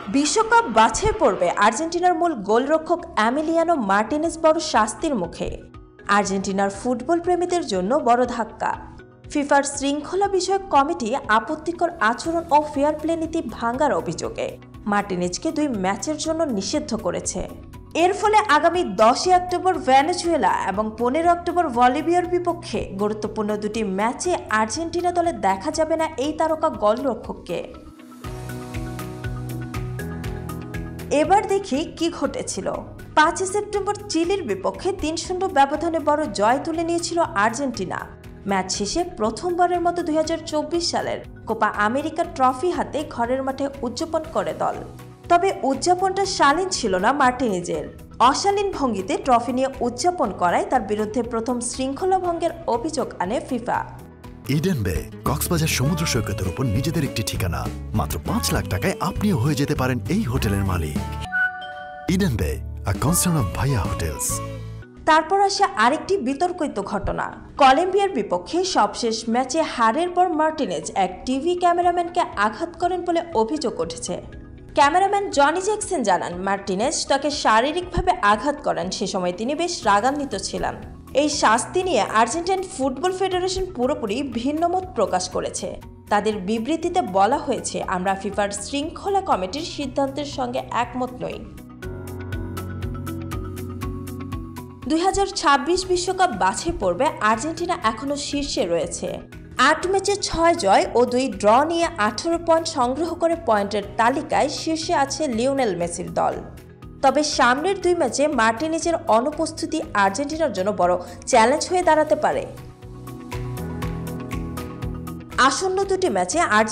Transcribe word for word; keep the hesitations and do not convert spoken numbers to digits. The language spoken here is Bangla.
বিশ্বকাপ বাছাই পর্বে আর্জেন্টিনার মূল গোলরক্ষক এমিলিয়ানো মার্টিনেজ বড় শাস্তির মুখে। আর্জেন্টিনার ফুটবল প্রেমীদের জন্য বড় ধাক্কা। ফিফার শৃঙ্খলা বিষয়ক কমিটি আপত্তিকর আচরণ ও ফেয়ার প্লে নীতি ভাঙার অভিযোগে মার্টিনেজকে দুই ম্যাচের জন্য নিষিদ্ধ করেছে। এর ফলে আগামী দশই অক্টোবর ভেনেজুয়েলা এবং পনেরো অক্টোবর বলিভিয়ার বিপক্ষে গুরুত্বপূর্ণ দুটি ম্যাচে আর্জেন্টিনা দলে দেখা যাবে না এই তারকা গোলরক্ষককে। এবার দেখি কি ঘটেছিল। পাঁচই সেপ্টেম্বর চিলির বিপক্ষে তিন শূন্য ব্যবধানে বড় জয় তুলে নিয়েছিল আর্জেন্টিনা। ম্যাচ শেষে প্রথমবারের মতো দুই হাজার চব্বিশ সালের কোপা আমেরিকা ট্রফি হাতে ঘরের মাঠে উদযাপন করে দল। তবে উদযাপনটা শালীন ছিল না মার্টিনেজের। অশালীন ভঙ্গিতে ট্রফি নিয়ে উদযাপন করায় তার বিরুদ্ধে প্রথম শৃঙ্খলা ভঙ্গের অভিযোগ আনে ফিফা। ইডেন বে কক্সবাজার সমুদ্র সৈকতের উপর নিজেদের একটি ঠিকানা। মাত্র পাঁচ লাখ টাকায় আপনিও হয়ে যেতে পারেন এই হোটেলের মালিক। Eden Bay, a concern of Bhaiya hotels. তারপর আসে আরেকটি বিতর্কিত ঘটনা। কলম্বিয়ার বিপক্ষে সবশেষ ম্যাচে হারের পর মার্টিনেজ এক টিভি ক্যামেরাম্যানকে আঘাত করেন বলে অভিযোগ উঠেছে। ক্যামেরাম্যান জনি জ্যাকসন জানান, মার্টিনেজ তাকে শারীরিকভাবে আঘাত করেন। সে সময় তিনি বেশ রাগান্বিত ছিলেন। এই শাস্তি নিয়ে আর্জেন্টাইন ফুটবল ফেডারেশন পুরোপুরি ভিন্নমত প্রকাশ করেছে। তাদের বিবৃতিতে বলা হয়েছে, আমরা ফিফার শৃঙ্খলা কমিটির সিদ্ধান্তের সঙ্গে একমত নই। দুই হাজার ছাব্বিশ বিশ্বকাপ বাছাই পর্বে আর্জেন্টিনা এখনও শীর্ষে রয়েছে। আট ম্যাচে ছয় জয় ও দুই ড্র নিয়ে আঠারো পয়েন্ট সংগ্রহ করে পয়েন্টের তালিকায় শীর্ষে আছে লিওনেল মেসির দল। তবে সামনের দুই ম্যাচে মার্টিনেজের অনুপস্থিতি আর্জেন্টিনার জন্য বড় চ্যালেঞ্জ হয়ে দাঁড়াতে পারে। আসন্ন দুটি ম্যাচে